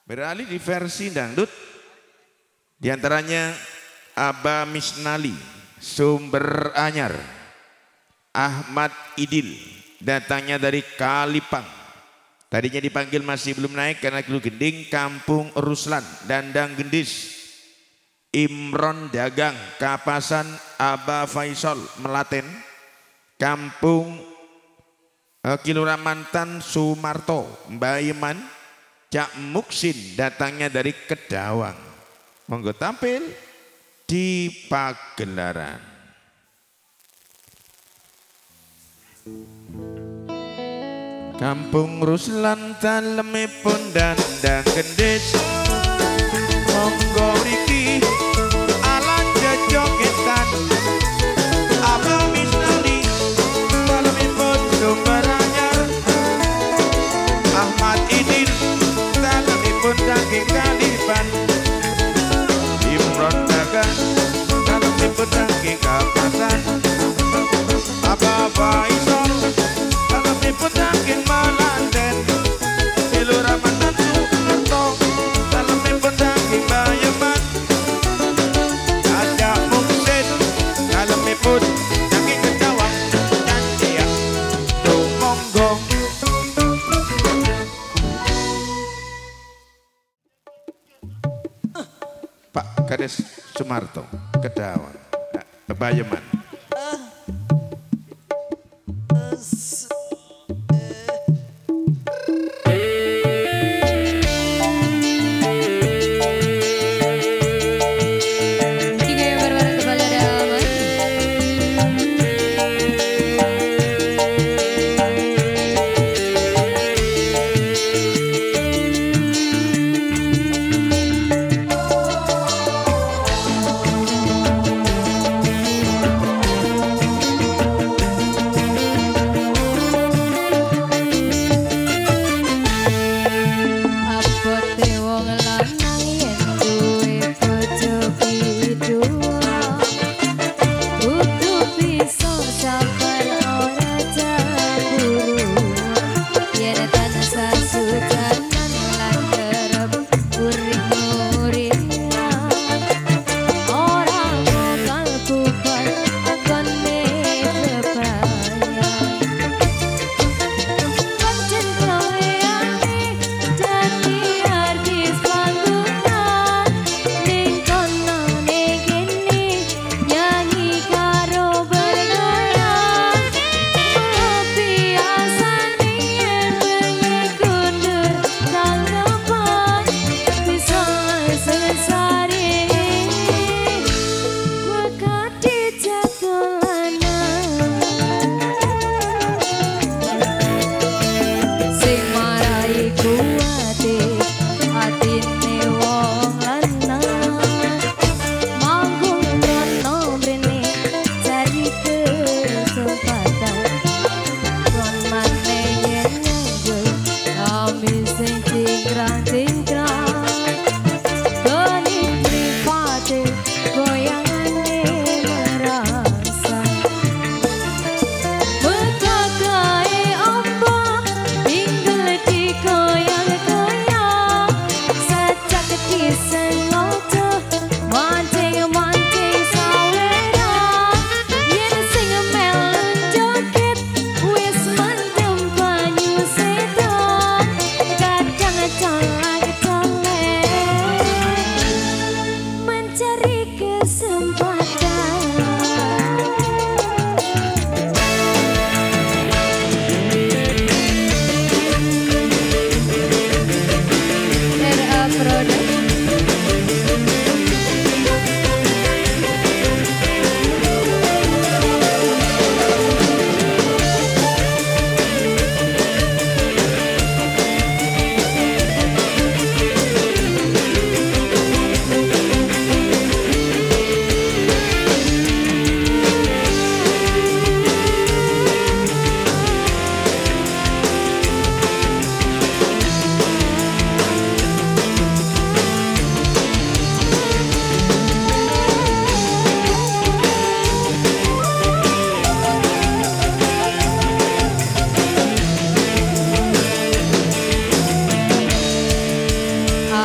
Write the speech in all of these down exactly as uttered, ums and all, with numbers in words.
Beralih di versi dangdut, di antaranya Aba Misnali, Sumber Anyar, Ahmad Idil, datangnya dari Kalipang. Tadinya dipanggil masih belum naik karena Kelu Gending, Kampung Ruslan, Dandang Gendis. Imron Dagang, Kapasan, Aba Faisal, Melaten, Kampung eh, Kilura Mantan, Sumarto, Bayeman, Cak Muksin, datangnya dari Kedawang. Monggo tampil di pagelaran. Kampung Ruslan talemipun Dandang Gendis, monggo mriki alat jogetan Aba Misnali talemipun Sumber Anyar, Ahmad Idil talemipun saking Kalipan, Imron Dagang talemipun saking Kapasan, Aba Faisal talemipun saking Melaten, Kilura Mantan Sumarto talemipun saking Bayeman, Cak Muksin talemipun saking Kedawang. Candia do monggo. Pak Kades Sumarto, Kedawang, Bayeman.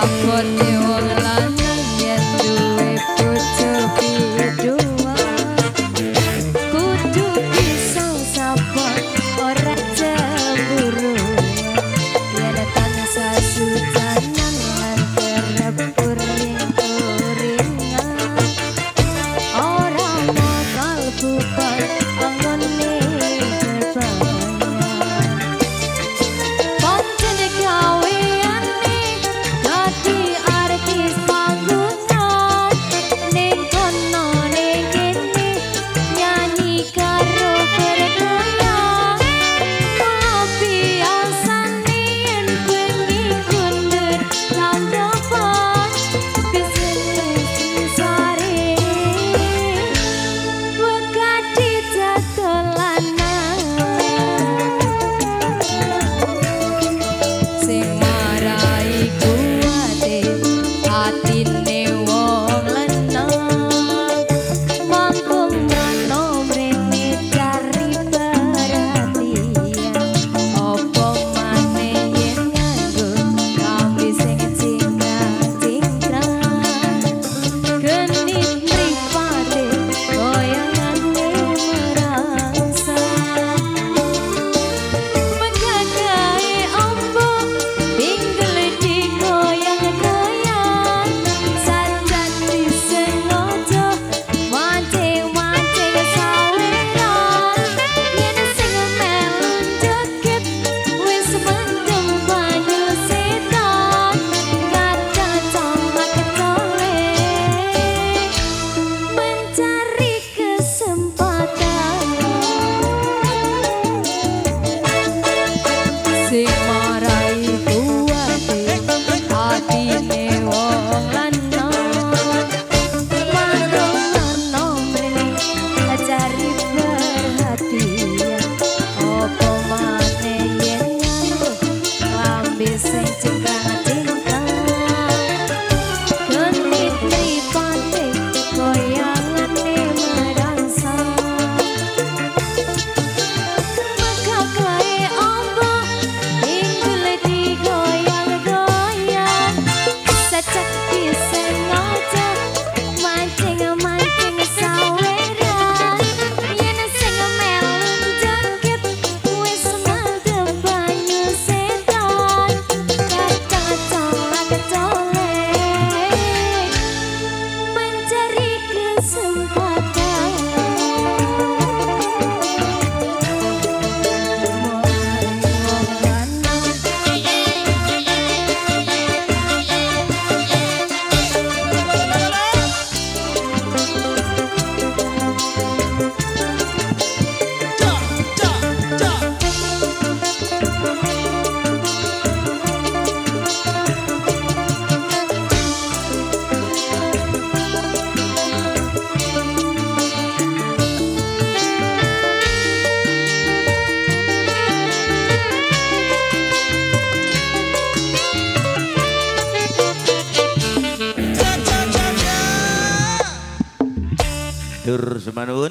Dur Semanun,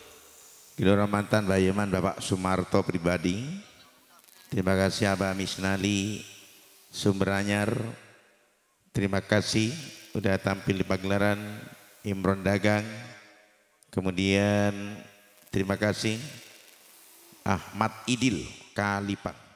Gelora mantan Bayeman Bapak Sumarto pribadi. Terima kasih Abah Misnali Sumber Anyar. Terima kasih udah tampil di pagelaran Imron Dagang. Kemudian terima kasih Ahmad Idil Kalipan.